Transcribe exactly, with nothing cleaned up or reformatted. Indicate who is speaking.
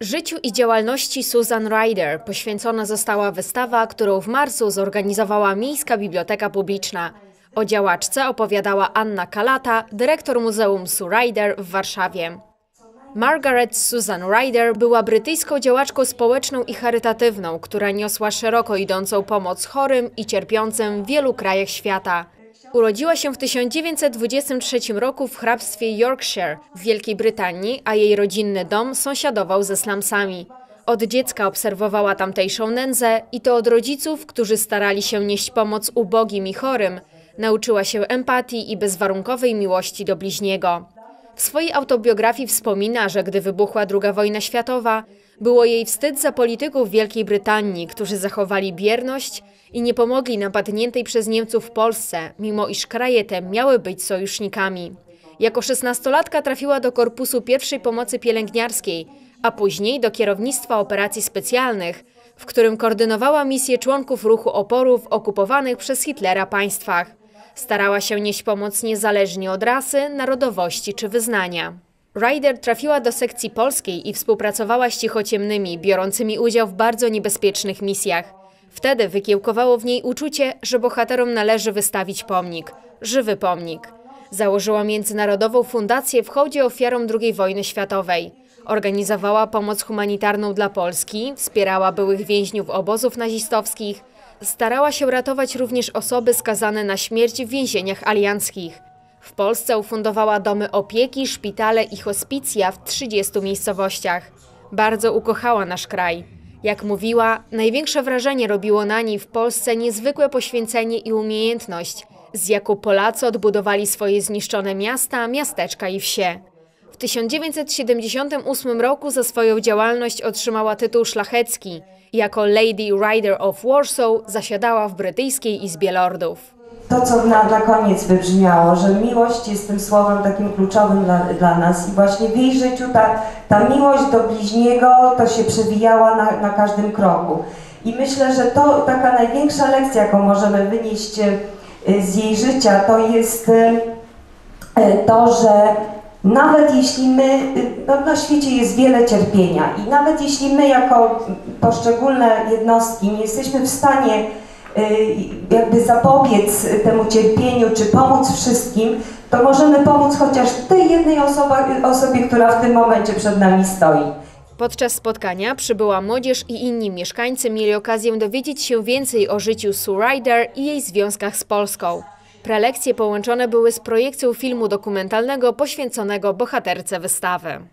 Speaker 1: Życiu i działalności Susan Ryder poświęcona została wystawa, którą w marcu zorganizowała Miejska Biblioteka Publiczna. O działaczce opowiadała Anna Kalata, dyrektor Muzeum Sue Ryder w Warszawie. Margaret Susan Ryder była brytyjską działaczką społeczną i charytatywną, która niosła szeroko idącą pomoc chorym i cierpiącym w wielu krajach świata. Urodziła się w tysiąc dziewięćset dwudziestym trzecim roku w hrabstwie Yorkshire w Wielkiej Brytanii, a jej rodzinny dom sąsiadował ze slumsami. Od dziecka obserwowała tamtejszą nędzę i to od rodziców, którzy starali się nieść pomoc ubogim i chorym. Nauczyła się empatii i bezwarunkowej miłości do bliźniego. W swojej autobiografii wspomina, że gdy wybuchła druga wojna światowa, było jej wstyd za polityków Wielkiej Brytanii, którzy zachowali bierność i nie pomogli napadniętej przez Niemców Polsce, mimo iż kraje te miały być sojusznikami. Jako szesnastolatka trafiła do Korpusu Pierwszej Pomocy Pielęgniarskiej, a później do kierownictwa operacji specjalnych, w którym koordynowała misję członków ruchu oporu w okupowanych przez Hitlera państwach. Starała się nieść pomoc niezależnie od rasy, narodowości czy wyznania. Ryder trafiła do sekcji polskiej i współpracowała z cichociemnymi, biorącymi udział w bardzo niebezpiecznych misjach. Wtedy wykiełkowało w niej uczucie, że bohaterom należy wystawić pomnik. Żywy pomnik. Założyła Międzynarodową Fundację w hołdzie ofiarom drugiej wojny światowej. Organizowała pomoc humanitarną dla Polski, wspierała byłych więźniów obozów nazistowskich. Starała się ratować również osoby skazane na śmierć w więzieniach alianckich. W Polsce ufundowała domy opieki, szpitale i hospicja w trzydziestu miejscowościach. Bardzo ukochała nasz kraj. Jak mówiła, największe wrażenie robiło na niej w Polsce niezwykłe poświęcenie i umiejętność, z jaką Polacy odbudowali swoje zniszczone miasta, miasteczka i wsie. W tysiąc dziewięćset siedemdziesiątym ósmym roku za swoją działalność otrzymała tytuł szlachecki. Jako Lady Ryder of Warsaw zasiadała w brytyjskiej Izbie Lordów.
Speaker 2: To, co na, na koniec wybrzmiało, że miłość jest tym słowem takim kluczowym dla, dla nas i właśnie w jej życiu ta, ta miłość do bliźniego to się przewijała na, na każdym kroku. I myślę, że to taka największa lekcja, jaką możemy wynieść z jej życia, to jest to, że nawet jeśli my, no na świecie jest wiele cierpienia i nawet jeśli my jako poszczególne jednostki nie jesteśmy w stanie jakby zapobiec temu cierpieniu czy pomóc wszystkim, to możemy pomóc chociaż tej jednej osobie, osobie, która w tym momencie przed nami stoi.
Speaker 1: Podczas spotkania przybyła młodzież i inni mieszkańcy mieli okazję dowiedzieć się więcej o życiu Sue Ryder i jej związkach z Polską. Prelekcje połączone były z projekcją filmu dokumentalnego poświęconego bohaterce wystawy.